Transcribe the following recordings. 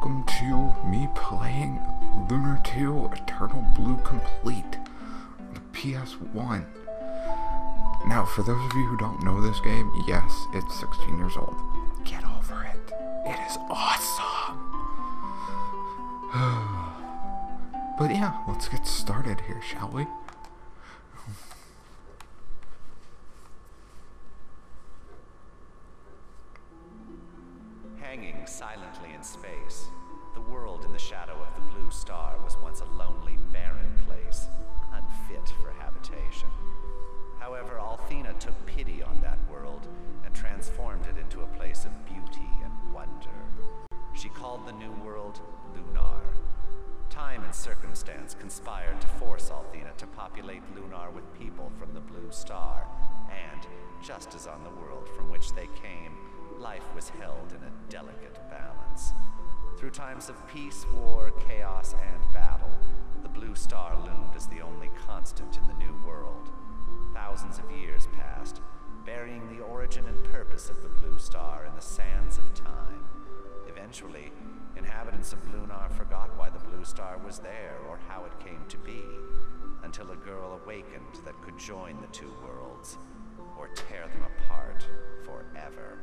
welcome to me playing Lunar 2 Eternal Blue Complete on the PS1. Now, for those of you who don't know this game, yes, it's 16 years old. Get over it. It is awesome. But yeah, let's get started here, shall we? Hanging silently in space, the world in the shadow of the blue star was once a lonely, barren place, unfit for habitation. However, Althena took pity on that world and transformed it into a place of beauty and wonder. She called the new world Lunar. Time and circumstance conspired to force Althena to populate Lunar with people from the blue star, and, just as on the world from which they came, life was held in a delicate balance. Through times of peace, war, chaos, and battle, the blue star loomed as the only constant in the new world. Thousands of years passed, burying the origin and purpose of the blue star in the sands of time. Eventually, inhabitants of Lunar forgot why the blue star was there or how it came to be, until a girl awakened that could join the two worlds, or tear them apart forever.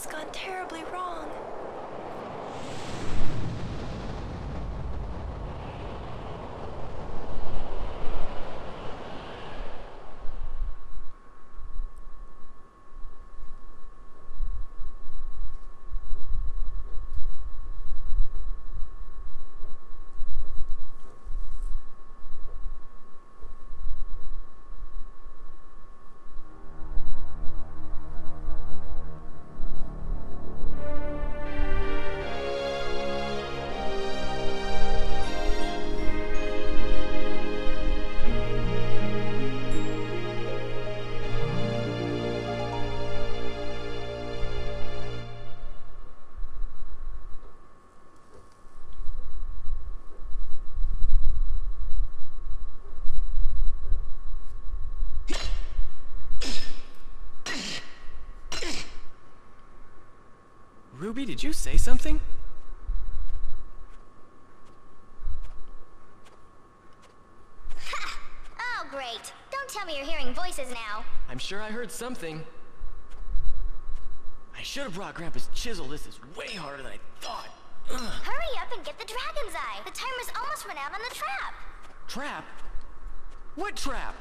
Something's gone terribly wrong. Ruby, did you say something? Ha! Oh, great. Don't tell me you're hearing voices now. I'm sure I heard something. I should have brought Grandpa's chisel. This is way harder than I thought. Ugh. Hurry up and get the dragon's eye. The timer's almost run out on the trap. Trap? What trap?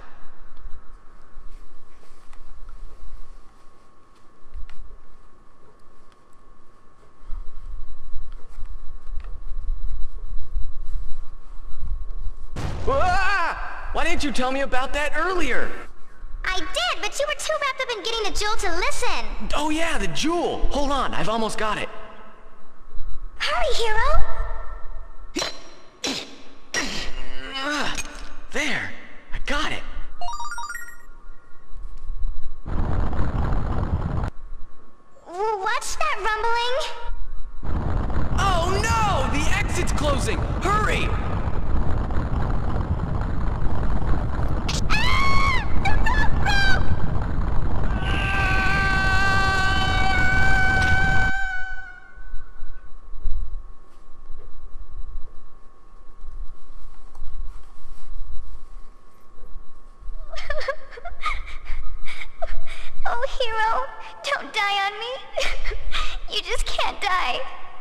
Ah! Why didn't you tell me about that earlier? I did, but you were too wrapped up in getting the jewel to listen. Oh yeah, the jewel! Hold on, I've almost got it. Hurry, hero! There! I got it! What's that rumbling? Oh no! The exit's closing! Hurry! Oh, hero, don't die on me. You just can't die.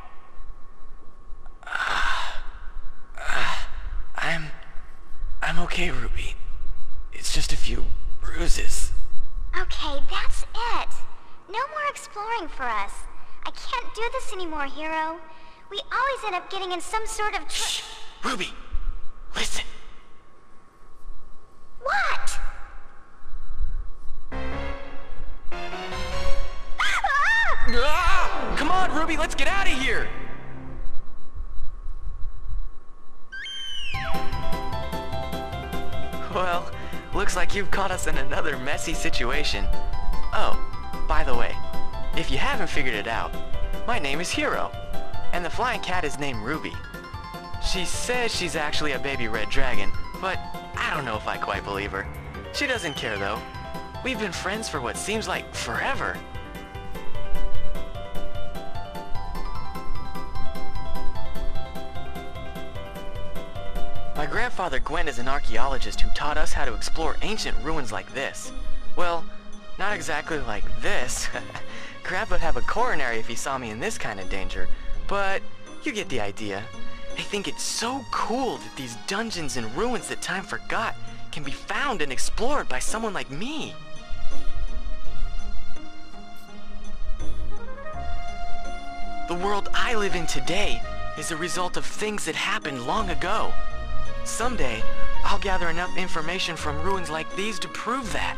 I'm okay, Ruby. It's just a few bruises. Okay, that's it. No more exploring for us. I can't do this anymore, hero. We always end up getting in some sort of Shh! Ruby! Listen! What? Ah! Come on, Ruby, let's get out of here! Well, looks like you've caught us in another messy situation. Oh, by the way, if you haven't figured it out, my name is Hero, and the flying cat is named Ruby. She says she's actually a baby red dragon, but I don't know if I quite believe her. She doesn't care though. We've been friends for what seems like forever. My grandfather Gwyn is an archaeologist who taught us how to explore ancient ruins like this. Well, not exactly like this. Grandpa'd have a coronary if he saw me in this kind of danger, but you get the idea. I think it's so cool that these dungeons and ruins that time forgot can be found and explored by someone like me. The world I live in today is a result of things that happened long ago. Someday, I'll gather enough information from ruins like these to prove that.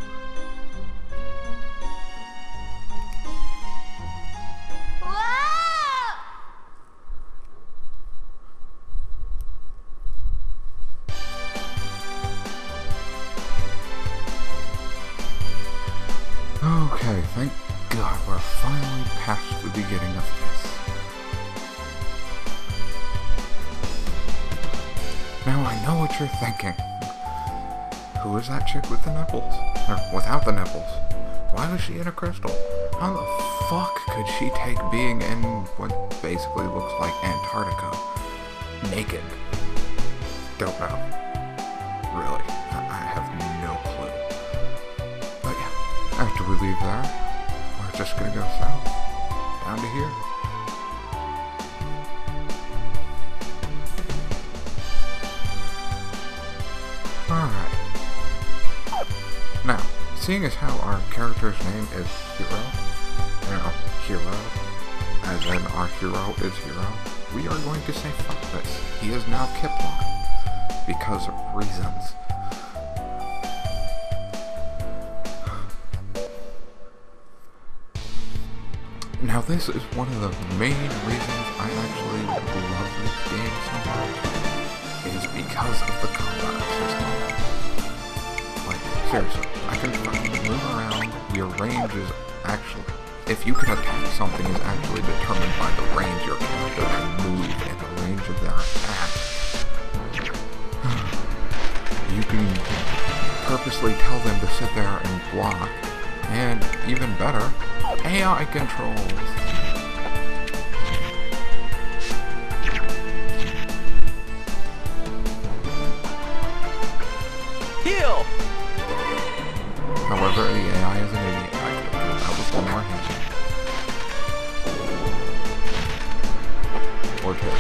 Whoa! Okay, thank God we're finally past the beginning of this. Now I know what you're thinking. Who is that chick with the nipples? Or without the nipples? Why was she in a crystal? How the fuck could she take being in what basically looks like Antarctica naked? Don't know. Really, I have no clue. But yeah, after we leave there, we're just gonna go south. down to here. Alright. Now, seeing as how our character's name is Hero, Hero, as in our hero is Hero, we are going to say fuck this. He is now Kiplan, because of reasons. Now this is one of the main reasons I actually love this game so much, is because of the combat system. Like, seriously, I can fucking move around, your range is actually, if you can attack something is actually determined by the range your character can move and the range of their attack. You can purposely tell them to sit there and block, and even better, AI controls. Heal! However, the AI is an idiot. I could have pulled out with one more hand. Or two.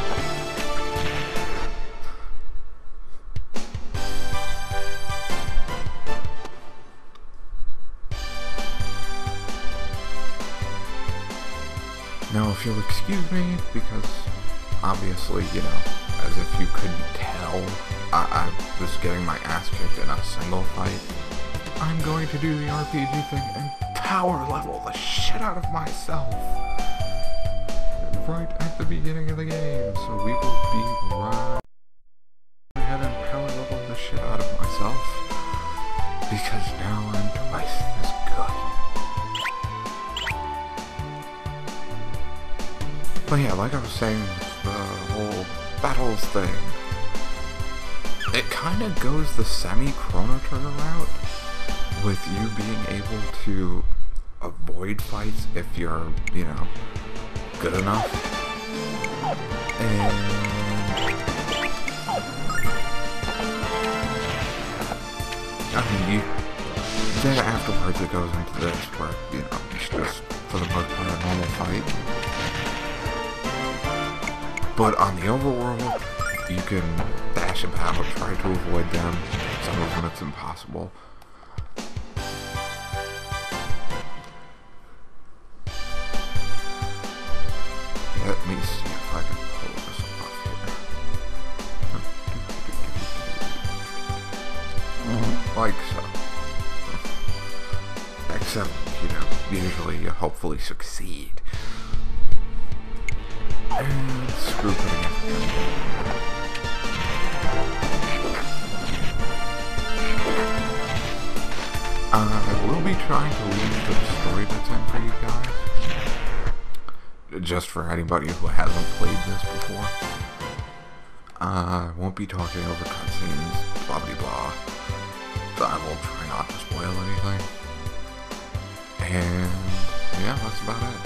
Now, if you'll excuse me, because obviously, you know, as if you couldn't tell, I was getting my ass kicked in a single fight, I'm going to do the RPG thing and power level the shit out of myself right at the beginning of the game. So we will be right ahead and power level the shit out of myself, because now I'm twice as good. But yeah, like I was saying with the whole battles thing, it kind of goes the semi-Chrono Trigger route, with you being able to avoid fights if you're, you know, good enough. And I mean, then afterwards it goes into this where, you know, it's just for the most part a normal fight. But on the overworld, you can dash about, try to avoid them. Some of them it's impossible. Let me see if I can pull this off here. Like so. Except, you know, usually you hopefully succeed. And screw putting it. I will be trying to leave the story bits in for you guys. Just for anybody who hasn't played this before. I won't be talking over cutscenes, blah blah blah. So I will try not to spoil anything. And yeah, that's about it.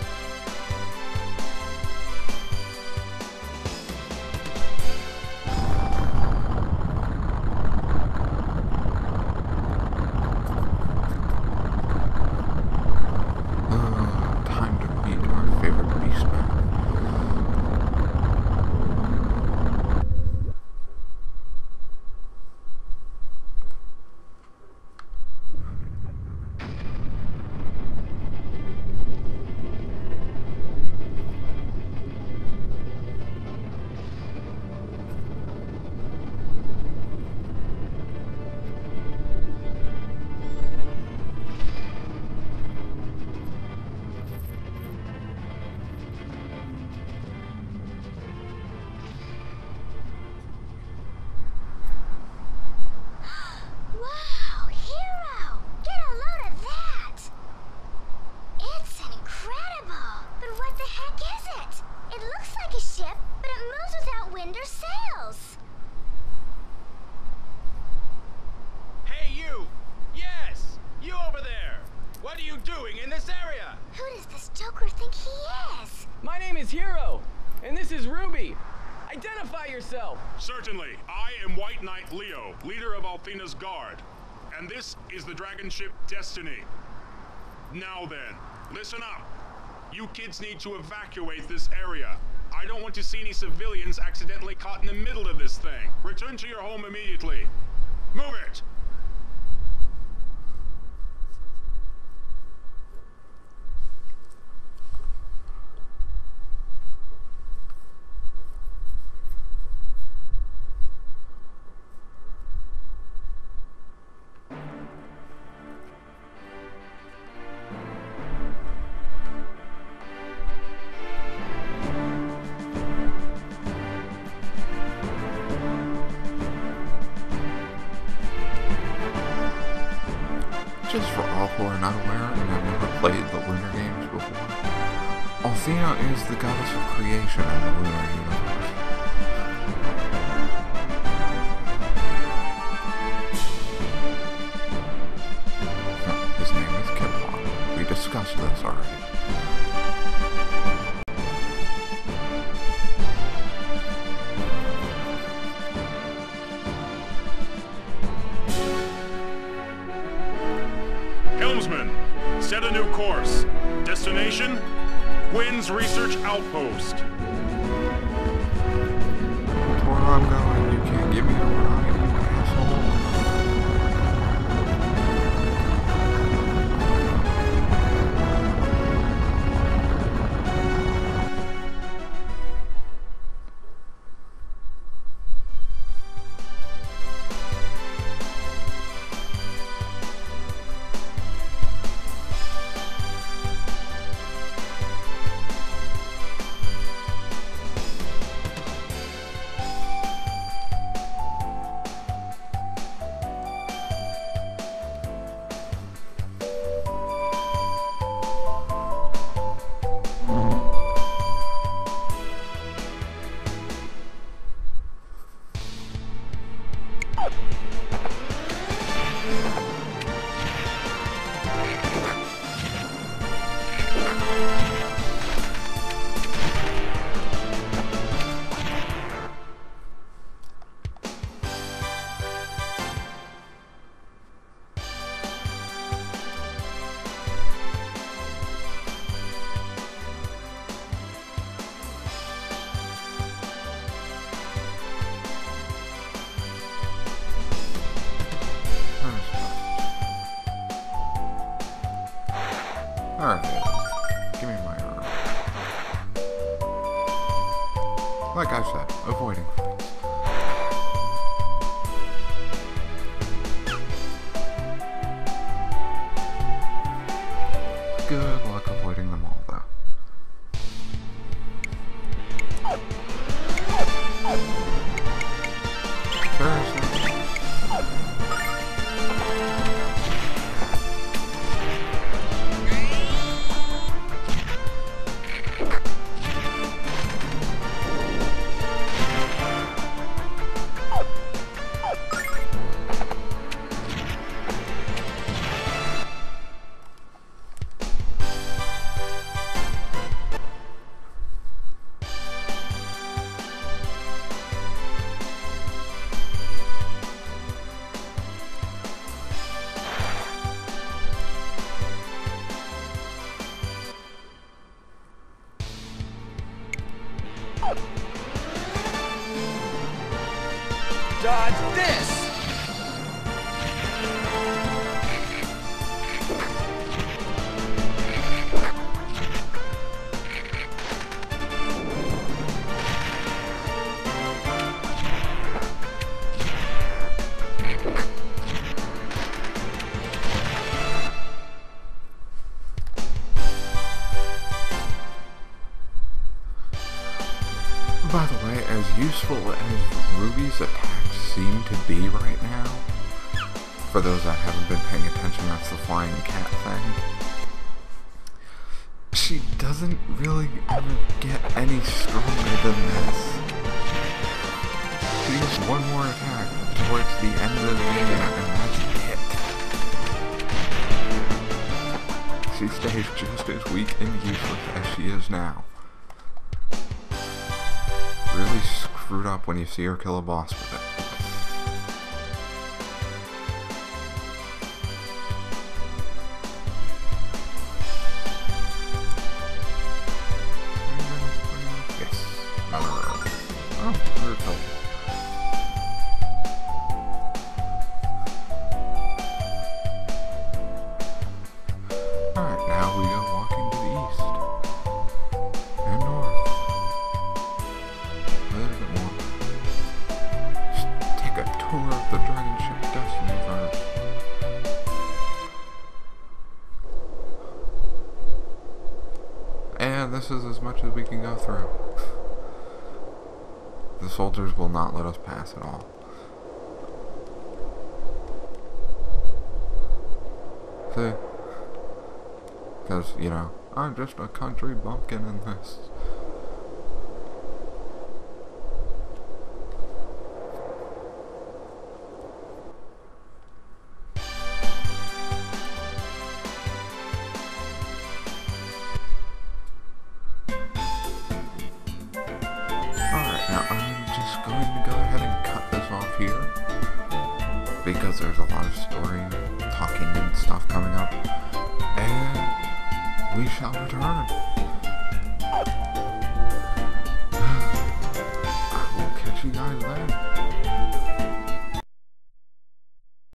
Certainly, I am White Knight Leo, leader of Althena's Guard, and this is the dragon ship Destiny. Now then, listen up. You kids need to evacuate this area. I don't want to see any civilians accidentally caught in the middle of this thing. Return to your home immediately. Move it! Just for all who are not aware and have never played the Lunar games before, Athena is the goddess of creation in the Lunar universe. His name is Kiplan. We discussed this already. Set a new course. Destination? Gwyn's research outpost. Where I'm going, you can't give me a ride, you asshole. Alright, give me my arm. Like I said, avoiding fights. Good luck avoiding them all, though. Seriously? Dodge this! By the way, as useful as Ruby's attacks seem to be right now, for those that haven't been paying attention, that's the flying cat thing, she doesn't really ever get any stronger than this. She gets one more attack towards the end of the game, and that's it. She stays just as weak and useless as she is now. Really screwed up when you see her kill a boss with it. And this is as much as we can go through. The soldiers will not let us pass at all. See? Because, you know, I'm just a country bumpkin in this. Because there's a lot of story, talking and stuff coming up, and we shall return. I will catch you guys then.